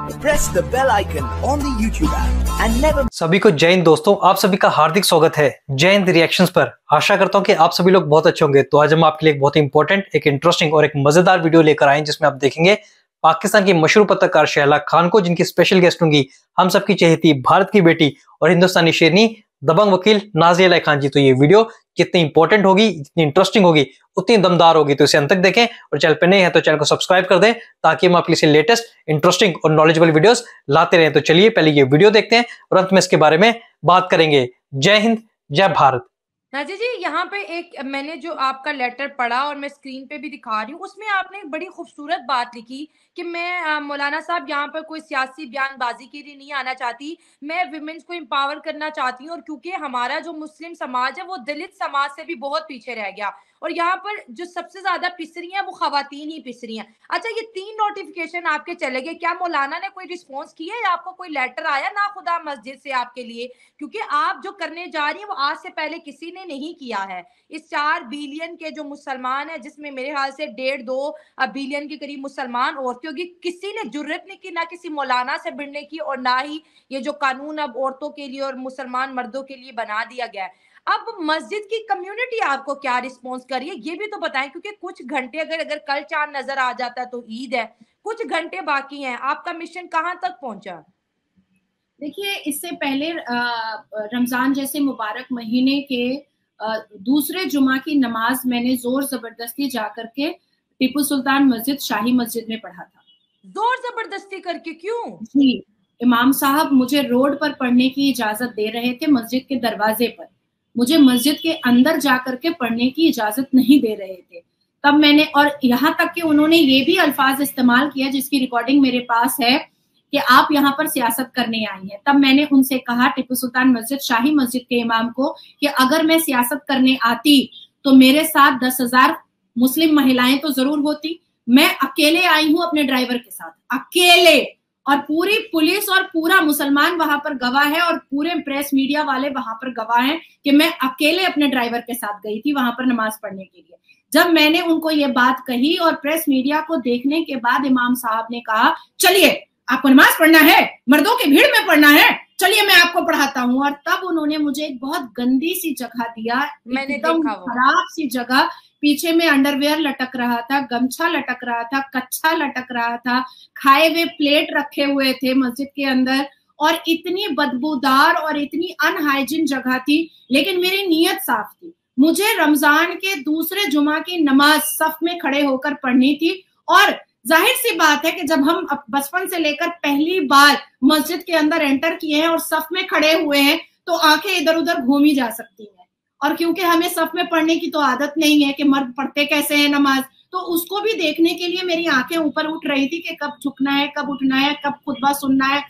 Press the bell icon on the YouTube app and never. सभी को जय हिंद दोस्तों, आप सभी का हार्दिक स्वागत है जय हिंद रिएक्शंस पर। आशा करता हूं कि आप सभी लोग बहुत अच्छे होंगे। तो आज हम आपके लिए एक बहुत ही इंपॉर्टेंट, एक इंटरेस्टिंग और एक मजेदार वीडियो लेकर आए हैं, जिसमें आप देखेंगे पाकिस्तान की मशहूर पत्रकार शहला खान को, जिनकी स्पेशल गेस्ट होंगी हम सबकी चहेती भारत की बेटी और हिंदुस्तानी शेरनी दबंग वकील नाज़िया इलाही खान जी। तो ये वीडियो जितनी इंपॉर्टेंट होगी, जितनी इंटरेस्टिंग होगी, उतनी दमदार होगी। तो इसे अंत तक देखें और चैनल पे नए हैं तो चैनल को सब्सक्राइब कर दें, ताकि हम आपके लिए लेटेस्ट, इंटरेस्टिंग और नॉलेजेबल वीडियोस लाते रहें। तो चलिए पहले ये वीडियो देखते हैं और अंत में इसके बारे में बात करेंगे। जय हिंद, जय भारत। नाज़िया जी, यहाँ पे एक मैंने जो आपका लेटर पढ़ा और मैं स्क्रीन पे भी दिखा रही हूँ, उसमें आपने एक बड़ी खूबसूरत बात लिखी कि मैं मौलाना साहब यहाँ पर कोई सियासी बयानबाजी के लिए नहीं आना चाहती, मैं विमेंस को एम्पावर करना चाहती हूँ। और क्योंकि हमारा जो मुस्लिम समाज है वो दलित समाज से भी बहुत पीछे रह गया और यहाँ पर जो सबसे ज्यादा पिस रही हैं वो खवातीन ही पिस रही हैं। अच्छा, ये 3 नोटिफिकेशन आपके चले गए, क्या मौलाना ने कोई रिस्पॉन्स किया या आपको कोई लेटर आया ना खुदा मस्जिद से आपके लिए? क्योंकि आप जो करने जा रही हैं वो आज से पहले किसी ने नहीं किया है। इस 4 बिलियन के जो मुसलमान है, जिसमें मेरे ख्याल से 1.5-2 बिलियन के करीब मुसलमान औरतें होगी, किसी ने जुर्रत नहीं की, ना किसी मौलाना से भिड़ने की, और ना ही ये जो कानून अब औरतों के लिए और मुसलमान मर्दों के लिए बना दिया गया है। अब मस्जिद की कम्युनिटी आपको क्या रिस्पॉन्स कर रही है, ये भी तो बताएं, क्योंकि कुछ घंटे अगर कल चांद नजर आ जाता है तो ईद है, कुछ घंटे बाकी हैं। आपका मिशन कहां तक पहुंचा? देखिए, इससे पहले रमजान जैसे मुबारक महीने के दूसरे जुमा की नमाज मैंने जोर जबरदस्ती जाकर के टीपू सुल्तान मस्जिद, शाही मस्जिद में पढ़ा था। जोर जबरदस्ती करके? क्यों जी, इमाम साहब मुझे रोड पर पढ़ने की इजाजत दे रहे थे, मस्जिद के दरवाजे पर। मुझे मस्जिद के अंदर जाकर के पढ़ने की इजाजत नहीं दे रहे थे। तब मैंने, और यहाँ तक कि उन्होंने ये भी अल्फाज इस्तेमाल किया जिसकी रिकॉर्डिंग मेरे पास है कि आप यहाँ पर सियासत करने आई हैं। तब मैंने उनसे कहा, टीपू सुल्तान मस्जिद, शाही मस्जिद के इमाम को, कि अगर मैं सियासत करने आती तो मेरे साथ 10,000 मुस्लिम महिलाएं तो जरूर होती। मैं अकेले आई हूं अपने ड्राइवर के साथ, अकेले, और पूरी पुलिस और पूरा मुसलमान वहां पर गवाह है और पूरे प्रेस मीडिया वाले वहां पर गवाह हैं कि मैं अकेले अपने ड्राइवर के साथ गई थी वहां पर नमाज पढ़ने के लिए। जब मैंने उनको ये बात कही और प्रेस मीडिया को देखने के बाद इमाम साहब ने कहा, चलिए आपको नमाज पढ़ना है, मर्दों की भीड़ में पढ़ना है, चलिए मैं आपको पढ़ाता हूँ। और तब उन्होंने मुझे एक बहुत गंदी सी जगह दिया, एकदम खराब सी जगह। पीछे में अंडरवेयर लटक रहा था, गमछा लटक रहा था, कच्छा लटक रहा था, खाए हुए प्लेट रखे हुए थे मस्जिद के अंदर, और इतनी बदबूदार और इतनी अनहाइजीन जगह थी। लेकिन मेरी नीयत साफ थी, मुझे रमजान के दूसरे जुमा की नमाज सफ में खड़े होकर पढ़नी थी। और जाहिर सी बात है कि जब हम बचपन से लेकर पहली बार मस्जिद के अंदर एंटर किए हैं और सफ में खड़े हुए हैं तो आंखें इधर उधर घूमी जा सकती हैं। और क्योंकि हमें सफ में पढ़ने की तो आदत नहीं है कि मर्द पढ़ते कैसे हैं नमाज, तो उसको भी देखने के लिए मेरी आंखें ऊपर उठ रही थी कि कब झुकना है, कब उठना है, कब खुतबा सुनना है।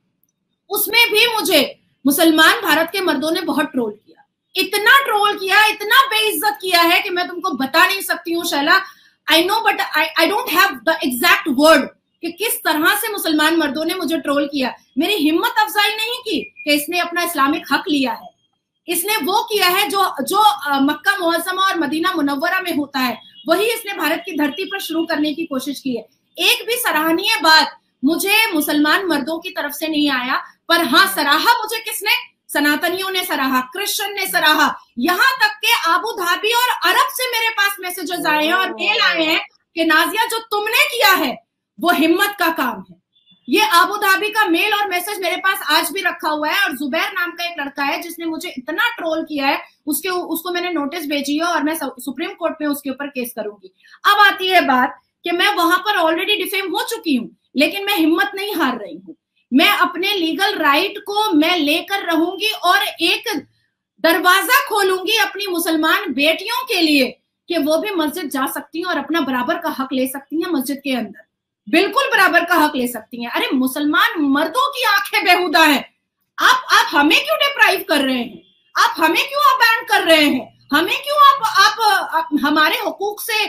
उसमें भी मुझे मुसलमान भारत के मर्दों ने बहुत ट्रोल किया, इतना ट्रोल किया, इतना बेइज्जत किया है कि मैं तुमको बता नहीं सकती हूँ Shaila. I know, but I don't have the exact word कि किस तरह से मुसलमान मर्दों ने मुझे ट्रोल किया। मेरी हिम्मत अफजाई नहीं की कि इसने अपना इस्लामिक हक लिया है, इसने वो किया है जो मक्का मुअज़्ज़मा और मदीना मुनव्वरा में होता है, वही इसने भारत की धरती पर शुरू करने की कोशिश की है। एक भी सराहनीय बात मुझे मुसलमान मर्दों की तरफ से नहीं आया, पर हाँ, सराहा मुझे किसने? सनातनियों ने सराहा, क्रिश्चियन ने सराहा, यहाँ तक के आबू धाबी और अरब से मेरे पास मैसेजेस आए हैं और मेल आए हैं कि नाज़िया जो तुमने किया है वो हिम्मत का काम है। ये आबू धाबी का मेल और मैसेज मेरे पास आज भी रखा हुआ है। और जुबैर नाम का एक लड़का है जिसने मुझे इतना ट्रोल किया है, उसको मैंने नोटिस भेजी है और मैं सुप्रीम कोर्ट में उसके ऊपर केस करूंगी। अब आती है बात कि मैं वहां पर ऑलरेडी डिफेम हो चुकी हूँ, लेकिन मैं हिम्मत नहीं हार रही हूँ। मैं अपने लीगल राइट को मैं लेकर रहूंगी और एक दरवाजा खोलूंगी अपनी मुसलमान बेटियों के लिए कि वो भी मस्जिद जा सकती हैं और अपना बराबर का हक ले सकती हैं मस्जिद के अंदर, बिल्कुल बराबर का हक ले सकती हैं। अरे मुसलमान मर्दों की आंखें बेहुदा हैं, आप हमें क्यों डिप्राइव कर रहे हैं? आप हमें क्यों अबैंड कर रहे हैं? हमें क्यों आप हमारे हुकूक से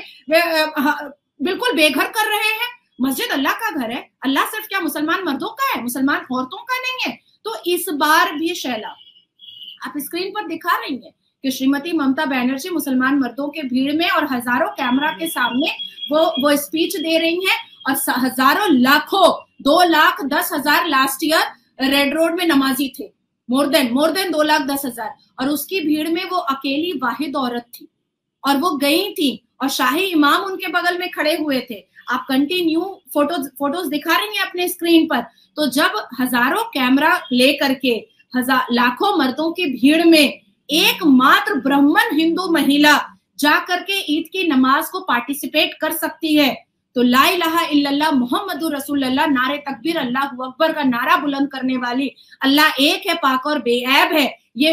बिल्कुल बेघर कर रहे हैं? मस्जिद अल्लाह का घर है, अल्लाह सिर्फ क्या मुसलमान मर्दों का है, मुसलमान औरतों का नहीं है। तो इस बार भी शैला, आप स्क्रीन पर दिखा रही हैं कि श्रीमती ममता बनर्जी मुसलमान मर्दों के भीड़ में और हजारों कैमरा के सामने वो स्पीच दे रही हैं और हजारों लाखों 2,10,000 लास्ट ईयर रेड रोड में नमाजी थे, मोर देन 2,10,000, और उसकी भीड़ में वो अकेली वाहिद औरत थी और वो गई थी और शाही इमाम उनके बगल में खड़े हुए थे। आप कंटिन्यू फोटोज दिखा रही हैं अपने स्क्रीन पर। तो जब हजारों कैमरा ले करके लाखों मर्दों की भीड़ में एकमात्र ब्राह्मण हिंदू महिला जा करके ईद की नमाज को पार्टिसिपेट कर सकती है, तो ला इलाहा इल्लल्लाह मुहम्मदुर रसूलुल्लाह, नारे तकबीर अल्लाहु अकबर का नारा बुलंद करने वाली, अल्लाह एक है, पाक और बेऐब है,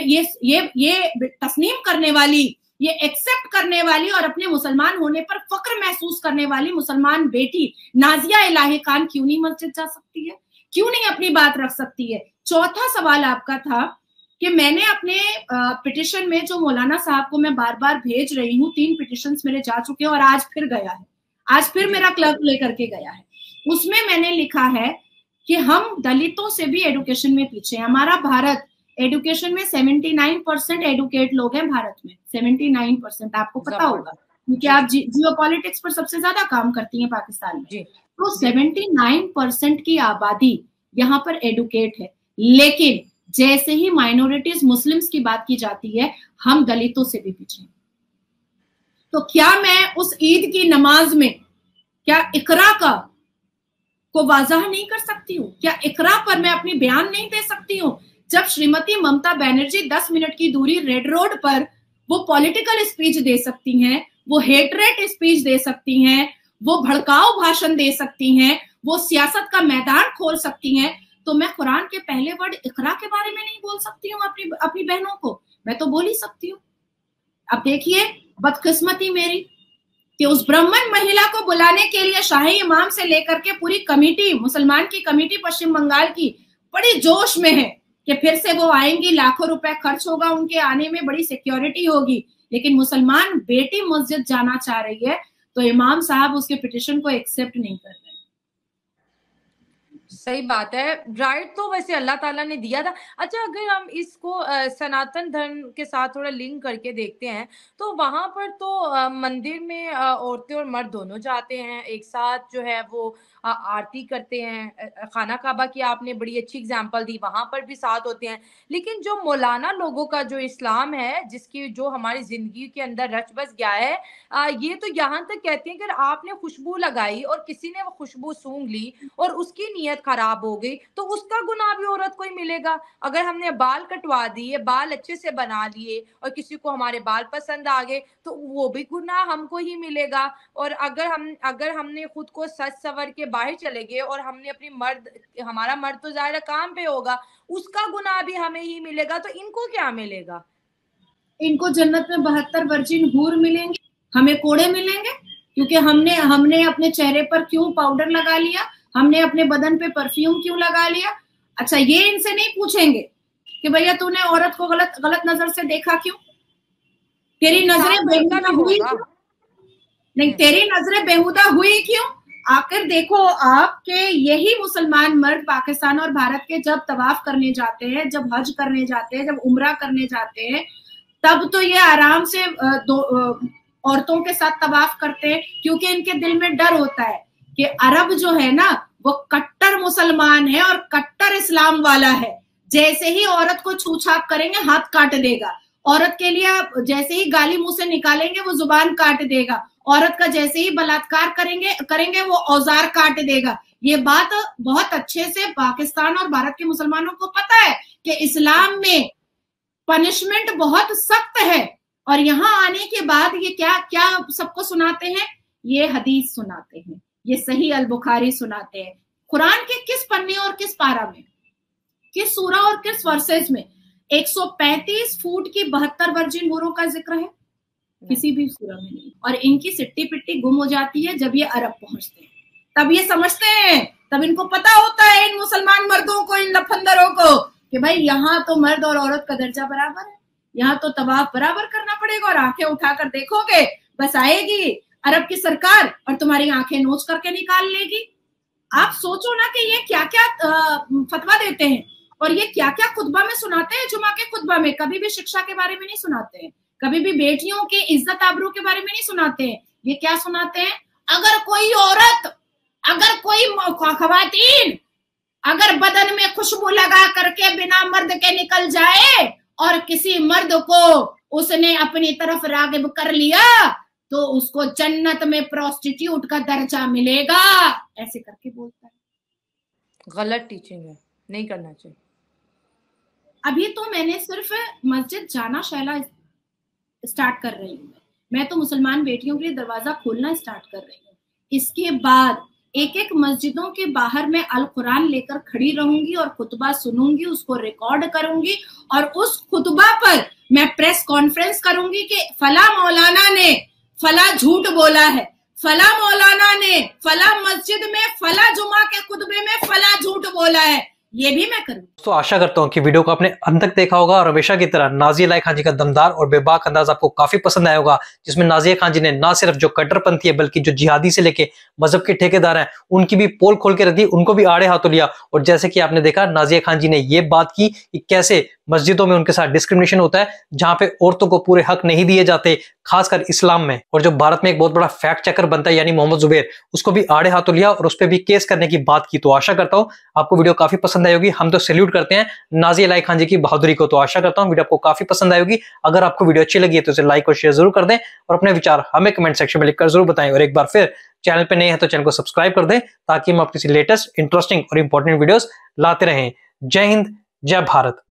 ये तस्लीम करने वाली, ये एक्सेप्ट करने वाली और अपने मुसलमान होने पर फक्र महसूस करने वाली मुसलमान बेटी नाजिया इलाही खान क्यों नहीं मस्जिद जा सकती है, क्यों नहीं अपनी बात रख सकती है। चौथा सवाल आपका था कि मैंने अपने पिटिशन में, जो मौलाना साहब को मैं बार बार भेज रही हूँ, 3 पिटिशंस मेरे जा चुके हैं और आज फिर गया है, आज फिर मेरा क्लर्क लेकर के गया है। उसमें मैंने लिखा है कि हम दलितों से भी एडुकेशन में पीछे हैं। हमारा भारत एडुकेशन में 79% एडुकेट लोग हैं भारत में, 79%, आपको पता होगा क्योंकि आप जियोपॉलिटिक्स पर सबसे ज्यादा काम करती हैं पाकिस्तान में। तो 79% की आबादी यहाँ पर एडुकेट है, लेकिन जैसे ही माइनॉरिटीज मुस्लिम्स की बात की जाती है, हम दलितों से भी पीछे। तो क्या मैं उस ईद की नमाज में क्या इकरा को वाजह नहीं कर सकती हूँ? क्या इकरा पर मैं अपनी बयान नहीं दे सकती हूँ? जब श्रीमती ममता बनर्जी 10 मिनट की दूरी रेड रोड पर वो पॉलिटिकल स्पीच दे सकती हैं, वो हेटरेट स्पीच दे सकती हैं, वो भड़काऊ भाषण दे सकती हैं, वो सियासत का मैदान खोल सकती हैं, तो मैं कुरान के पहले वर्ड इकरा के बारे में नहीं बोल सकती हूँ अपनी बहनों को? मैं तो बोल ही सकती हूँ। अब देखिए बदकिस्मती मेरी कि उस ब्राह्मण महिला को बुलाने के लिए शाही इमाम से लेकर के पूरी कमेटी, मुसलमान की कमेटी पश्चिम बंगाल की बड़ी जोश में है कि फिर से वो आएंगी, लाखों रुपए खर्च होगा उनके आने में, बड़ी सिक्योरिटी होगी, लेकिन मुसलमान बेटी मस्जिद जाना चाह रही है तो इमाम साहब उसके पिटिशन को एक्सेप्ट नहीं कर रहे। सही बात है, राइट तो वैसे अल्लाह ताला ने दिया था। अच्छा, अगर हम इसको सनातन धर्म के साथ थोड़ा लिंक करके देखते हैं तो वहां पर तो मंदिर में औरतें और मर्द दोनों जाते हैं, एक साथ जो है वो आरती करते हैं। खाना काबा की आपने बड़ी अच्छी एग्जांपल दी, वहां पर भी साथ होते हैं। लेकिन जो मौलाना लोगों का जो इस्लाम है, जिसकी जो हमारी जिंदगी के अंदर रच बस गया है, ये तो यहाँ तक कहते हैं कि अगर आपने खुशबू लगाई और किसी ने वो खुशबू सूंघ ली और उसकी नीयत खराब हो गई तो उसका गुनाह भी औरत को ही मिलेगा। अगर हमने बाल कटवा दिए, बाल अच्छे से बना लिए और किसी को हमारे बाल पसंद आ गए तो वो भी गुनाह हमको ही मिलेगा। और अगर हमने खुद को सच सवर के बाहर चले गए और हमने हमारा मर्द तो ज़ाहिर काम पे होगा, उसका गुनाह भी हमें ही मिलेगा। तो इनको क्या मिलेगा? इनको जन्नत में 72 वर्जिन हूर मिलेंगे, हमें कोड़े मिलेंगे, क्योंकि हमने अपने चेहरे पर क्यों पाउडर लगा लिया, हमने अपने बदन पे परफ्यूम क्यों लगा लिया। अच्छा, ये इनसे नहीं पूछेंगे कि भैया तूने औरत को गलत नजर से देखा क्यों, तेरी नजरें बेहुदा हुई क्यों? नहीं, तेरी नजरें बेहुदा हुई क्यों? आखिर देखो आपके यही मुसलमान मर्द पाकिस्तान और भारत के जब तवाफ करने जाते हैं, जब हज करने जाते हैं, जब उम्रा करने जाते हैं, तब तो ये आराम से औरतों के साथ तवाफ करते हैं, क्योंकि इनके दिल में डर होता है कि अरब जो है ना वो कट्टर मुसलमान है और कट्टर इस्लाम वाला है। जैसे ही औरत को छूछाप करेंगे हाथ काट देगा, औरत के लिए जैसे ही गाली मुंह से निकालेंगे वो जुबान काट देगा, औरत का जैसे ही बलात्कार करेंगे वो औजार काट देगा। ये बात बहुत अच्छे से पाकिस्तान और भारत के मुसलमानों को पता है कि इस्लाम में पनिशमेंट बहुत सख्त है। और यहाँ आने के बाद ये क्या सबको सुनाते हैं, ये हदीस सुनाते हैं, ये सही अल बुखारी सुनाते हैं। कुरान के किस पन्ने और किस पारा में, किस सूरा और किस वर्सेस में 135 फुट की 72 वर्जिन हूरों का जिक्र है? किसी भी सूरा में नहीं। और इनकी सिट्टी पिट्टी गुम हो जाती है जब ये अरब पहुंचते हैं, तब ये समझते हैं, तब इनको पता होता है इन मुसलमान मर्दों को, इन लफंदरों को, कि भाई यहाँ तो मर्द और औरत का दर्जा बराबर है, यहाँ तो तवाफ बराबर करना पड़ेगा। और आंखें उठाकर देखोगे बस आएगी अरब की सरकार और तुम्हारी आंखें नोच करके निकाल लेगी। आप सोचो ना कि ये क्या क्या फतवा देते हैं और ये क्या क्या खुतबा में सुनाते हैं। जुमा के खुतबा में कभी भी शिक्षा के बारे में नहीं सुनाते हैं, कभी भी बेटियों के इज्जत आबरू के बारे में नहीं सुनाते हैं। ये क्या सुनाते हैं, अगर कोई औरत अगर कोई खवातीन अगर बदन में खुशबू लगा करके बिना मर्द के निकल जाए और किसी मर्द को उसने अपनी तरफ रागिब कर लिया तो उसको जन्नत में प्रोस्टिट्यूट का दर्जा मिलेगा, ऐसे करके बोलता है। गलत टीचिंग है, नहीं करना चाहिए। अभी तो मैंने सिर्फ मस्जिद जाना शैला स्टार्ट कर रही हूँ, मैं तो मुसलमान बेटियों के लिए दरवाजा खोलना स्टार्ट कर रही हूँ। इसके बाद एक एक मस्जिदों के बाहर मैं अल कुरान लेकर खड़ी रहूंगी और खुतबा सुनूंगी, उसको रिकॉर्ड करूंगी और उस खुतबा पर मैं प्रेस कॉन्फ्रेंस करूंगी कि फला मौलाना ने फला झूठ बोला है, फला मौलाना ने फला मस्जिद में फला जुमा के खुतबे में फला झूठ बोला है, ये भी मैं करूँ। तो आशा करता हूँ कि वीडियो को आपने अंत तक देखा होगा और हमेशा की तरह नाज़िया इलाही खान जी का दमदार और बेबाक अंदाज आपको काफी पसंद आया होगा, जिसमें नाज़िया खान जी ने ना सिर्फ जो कट्टरपंथी है बल्कि जो जिहादी से लेके मजहब के ठेकेदार हैं उनकी भी पोल खोल के रख दी, उनको भी आड़े हाथों लिया। और जैसे कि आपने देखा नाज़िया खान जी ने ये बात की कि कैसे मस्जिदों में उनके साथ डिस्क्रिमिनेशन होता है, जहां पे औरतों को पूरे हक नहीं दिए जाते, खासकर इस्लाम में। और जो भारत में एक बहुत बड़ा फैक्ट चेकर बनता है यानी मोहम्मद जुबैर, उसको भी आड़े हाथों लिया और उस पर भी केस करने की बात की। तो आशा करता हूं आपको वीडियो काफी पसंद आई होगी। हम तो सैल्यूट करते हैं नाज़िया इलाही खान जी की बहादुरी को। तो आशा करता हूं वीडियो आपको काफी पसंद आई होगी। अगर आपको वीडियो अच्छी लगी है तो इसे लाइक और शेयर जरूर कर दें और अपने विचार हमें कमेंट सेक्शन में लिखकर जरूर बताएं। और एक बार फिर चैनल पे नए हैं तो चैनल को सब्सक्राइब कर दें ताकि हम आपकी लेटेस्ट इंटरेस्टिंग और इंपॉर्टेंट वीडियोस लाते रहें। जय हिंद, जय भारत।